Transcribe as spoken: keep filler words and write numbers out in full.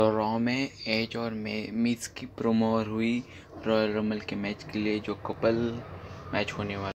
तो रॉ में एज और मिज की प्रोमो हुई रॉयल रमल के मैच के लिए, जो कपल मैच होने वाला